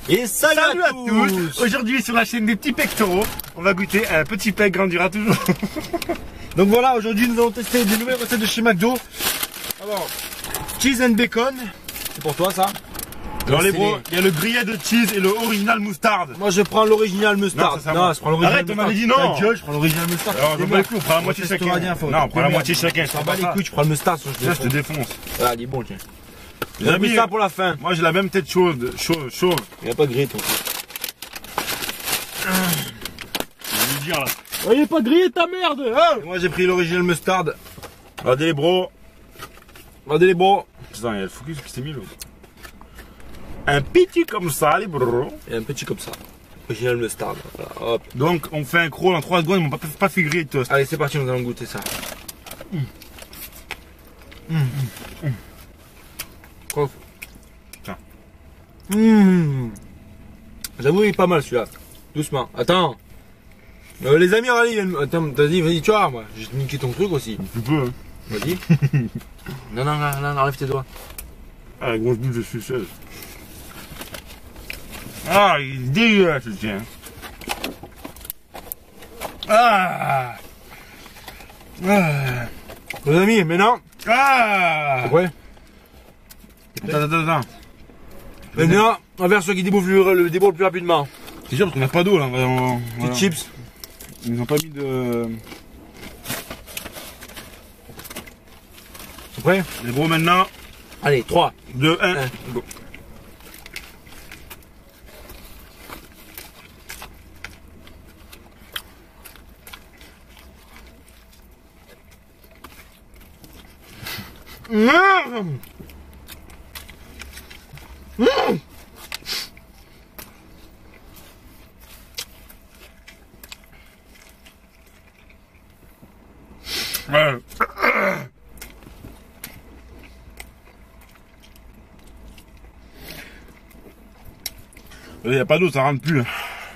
Et salut à tous. Aujourd'hui sur la chaîne des petits pectoraux, on va goûter un petit pec grandira toujours. Donc voilà, aujourd'hui nous allons tester des nouvelles recettes de chez McDo. Alors, cheese and bacon, c'est pour toi ça. Alors les bros, il y a le grillé de cheese et le original moutarde. Moi je prends l'original mustard. Non, je prends l'original. Arrête, on m'avait dit non. Ta gueule, je prends l'original mustard. Alors on prend la moitié chacun. Non, on prend la moitié chacun. Je t'en bats les couilles, je prends le mustard. Je te défonce. Ah, il est bon, tiens. J'ai mis ça pour la fin. Moi j'ai la même tête chaude. Il n'y a pas de grillé toi. Je vais lui dire là. Oh, il est pas grillé ta merde hein. Moi j'ai pris l'original mustard. Regardez les bros. Regardez les bros. Putain, il y a le focus qui s'est mis là. Un petit comme ça les bros. Et un petit comme ça. Original mustard. Voilà, hop. Donc on fait un crawl en 3 secondes, ils m'ont pas fait griller de toast. Allez c'est parti, nous allons goûter ça. Tiens. J'avoue il est pas mal celui-là. Doucement. Attends. Les amis, attends, t'as dit, vas-y, tu vois, moi, j'ai niqué ton truc aussi. Tu peux, hein. Vas-y. non, enlève tes doigts. Ah, la grosse boule de suceuse. Ah, il est dégueulasse, le tien. Ah. Les amis, maintenant. Ah. Ouais. Attends. Maintenant, on va vers ceux qui débouffent le plus rapidement. C'est sûr parce qu'on n'a pas d'eau là. Petites chips. Ils nous ont pas mis de. C'est prêt? Les gros maintenant. Allez, 3, 2, 1. go. Ouais. Il n'y a pas d'eau, ça rentre plus.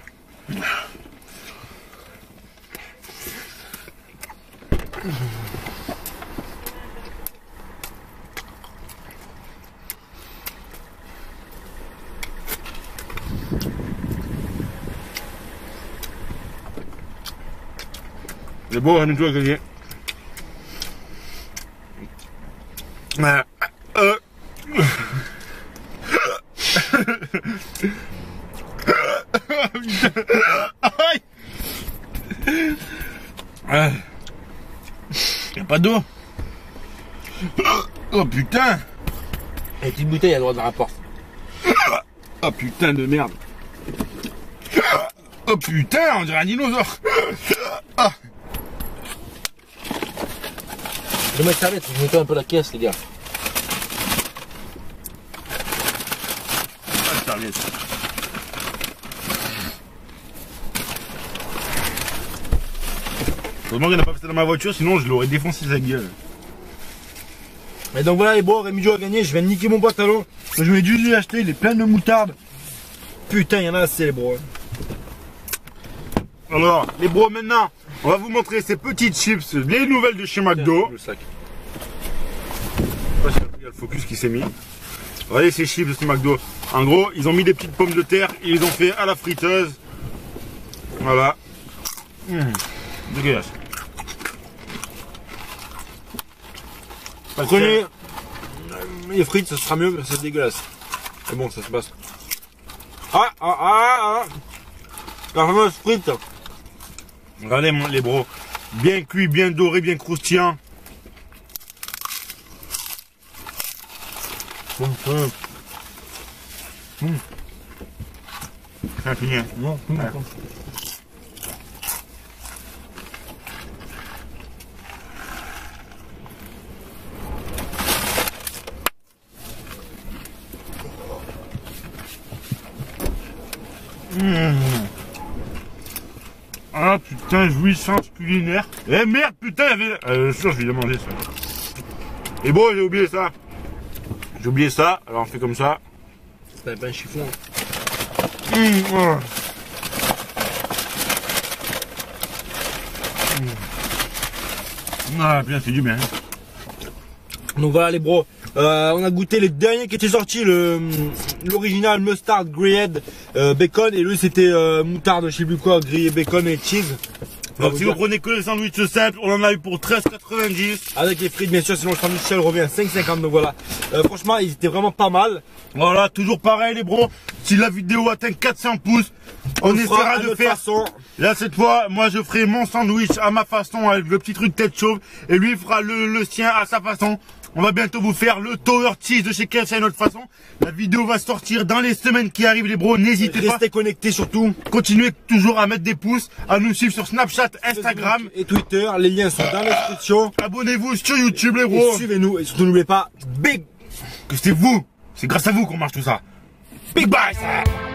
C'est beau, on est toujours grillé. Y'a pas d'eau. Oh putain. Et petite bouteille à droite de la porte. Oh putain de merde. Oh putain, on dirait un dinosaure. Ah. Je vais mettre ça, je nettoie un peu la caisse les gars. Heureusement qu'il n'a pas fait ça dans ma voiture, sinon je l'aurais défoncé sa gueule. Et donc voilà les bros, Rémi Joe a gagné, je viens de niquer mon pantalon. Je m'ai dû l'acheter, il est plein de moutarde. Putain, il y en a assez les bros. Alors, les bros, maintenant, on va vous montrer ces petites chips, les nouvelles de chez McDo. Le sac. Il y a le focus qui s'est mis. Regardez ces chips de chez McDo. En gros, ils ont mis des petites pommes de terre, ils les ont fait à la friteuse. Voilà. Dégueulasse. Prenez les frites, ça sera mieux, c'est dégueulasse. C'est bon, ça se passe. La fameuse frite. Regardez les bros. Bien cuit, bien doré, bien croustillant. Ça finit. Non, Ah putain, jouissance culinaire. Eh merde, putain, il y avait... sûr, je vais demander ça. Et bon, j'ai oublié ça. J'ai oublié ça, alors on fait comme ça. C'était pas un chiffon. Ah, bien, c'est du bien. Donc voilà les bros, On a goûté les derniers qui étaient sortis, l'original mustard grilled bacon, et lui c'était moutarde, je sais plus quoi, grillé bacon et cheese. Donc si vous prenez que les sandwichs simples, on en a eu pour 13,90. Avec les frites bien sûr, sinon le sandwich seul revient à 5,50, donc voilà. Franchement ils étaient vraiment pas mal. Voilà, toujours pareil les bros. Si la vidéo atteint 400 pouces, on essaiera de faire. Façon. Là cette fois, moi je ferai mon sandwich à ma façon avec le petit truc tête chauve. Et lui il fera le sien à sa façon. On va bientôt vous faire le Tower Cheese de chez KFC à notre façon. La vidéo va sortir dans les semaines qui arrivent les bros, n'hésitez pas. Restez connectés surtout. Continuez toujours à mettre des pouces, à nous suivre sur Snapchat, Instagram et Twitter. Les liens sont dans la description. Abonnez-vous sur YouTube les bros. Suivez-nous et surtout n'oubliez pas, big. Que c'est vous, c'est grâce à vous qu'on marche tout ça. Big bye ça.